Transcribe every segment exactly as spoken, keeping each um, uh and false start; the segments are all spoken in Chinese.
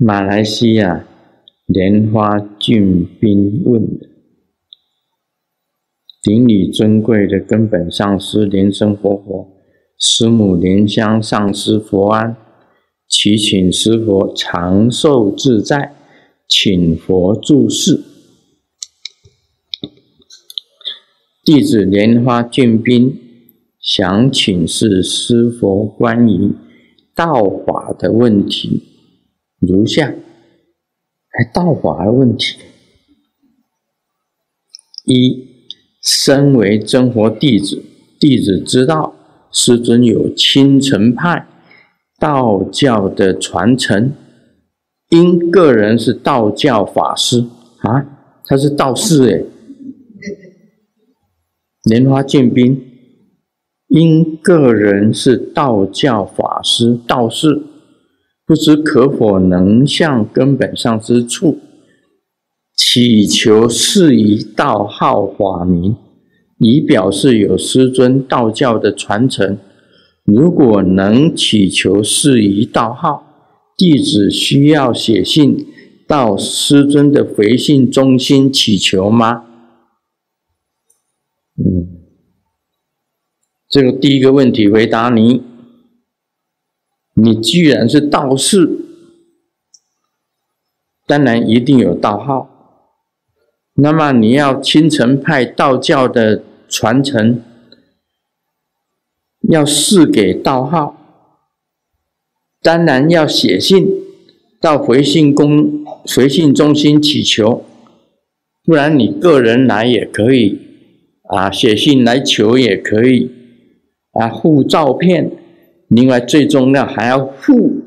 马来西亚莲花俊斌问的：顶礼尊贵的根本上师莲生活佛，师母莲香上师佛安，祈请师佛长寿自在，请佛住世。弟子莲花俊斌想请示师佛关于道法的问题如下。还道法的问题：一、身为真佛弟子，弟子知道师尊有亲承派道教的传承，因个人是道教法师啊，他是道士诶。莲花俊斌因个人是道教法师道士，不知可否能向根本上师处祈求适宜道号法名，以表示有师尊道教的传承。如果能祈求适宜道号，弟子需要写信到师尊的回信中心祈求吗？嗯，这个第一个问题回答你。你既然是道士，当然一定有道号。那么你要亲承派道教的传承，要赐给道号，当然要写信到回信公回信中心祈求，不然你个人来也可以啊，写信来求也可以啊，附照片。另外最重要还要付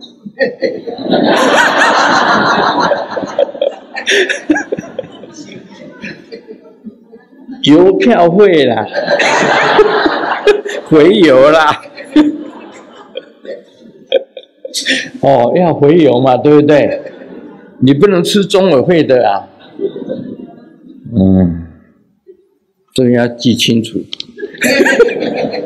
邮票费啦回邮啦哦，要回邮嘛，对不对？你不能吃中委会的啊。嗯，这个要记清楚